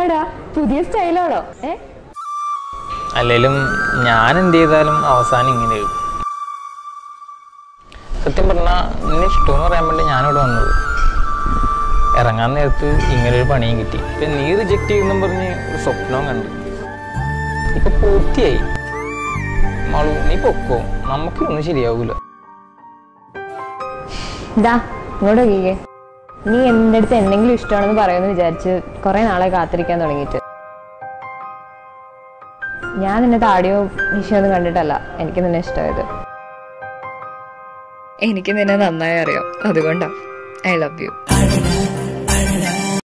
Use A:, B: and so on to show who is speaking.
A: എന്താടാ പുതിയ സ്റ്റൈലാണോ?
B: അല്ലെങ്കിലും ഞാൻ എന്ത് ചെയ്താലും അവസാനം ഇങ്ങനെ എഴുതും. സത്യം പറഞ്ഞാൽ നിന്നെ ഇഷ്ടമെന്ന് പറയാൻ വേണ്ടി ഞാനിവിടെ വന്നത്. ഇറങ്ങാൻ നേരത്ത് ഇങ്ങനൊരു പണിയും കിട്ടി. ഇപ്പം നീ റിജക്റ്റ് ചെയ്യുമെന്നും പറഞ്ഞ് ഒരു സ്വപ്നവും കണ്ട്. ഇപ്പൊ പൂർത്തിയായി. മാളു നീ പൊക്കോ, നമുക്കൊന്നും ശരിയാവൂല.
A: ഇങ്ങോട്ട് നോക്കിക്കേ. നീ എൻ്റെ അടുത്ത് എന്തെങ്കിലും ഇഷ്ടമാണെന്ന് പറയുമെന്ന് വിചാരിച്ച് കുറെ നാളെ കാത്തിരിക്കാൻ തുടങ്ങിയിട്ട്. ഞാൻ നിന്നെ താടിയോ വിഷയമൊന്നും കണ്ടിട്ടല്ല എനിക്ക് നിന്നെ ഇഷ്ടമായത്. എനിക്ക് നിന്നെ നന്നായി അറിയാം, അതുകൊണ്ടാ. I love U.